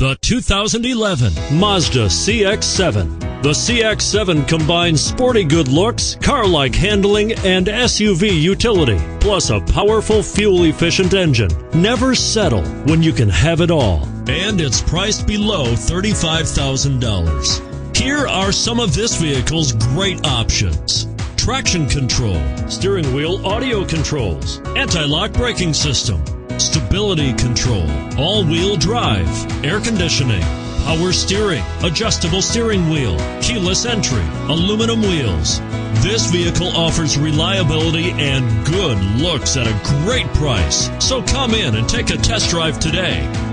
The 2011 Mazda CX-7. The CX-7 combines sporty good looks, car-like handling, and SUV utility, plus a powerful fuel-efficient engine. Never settle when you can have it all. And it's priced below $35,000. Here are some of this vehicle's great options: traction control, steering wheel audio controls, anti-lock braking system, stability control, all-wheel drive, air conditioning, power steering, adjustable steering wheel, keyless entry, aluminum wheels. This vehicle offers reliability and good looks at a great price. So come in and take a test drive today.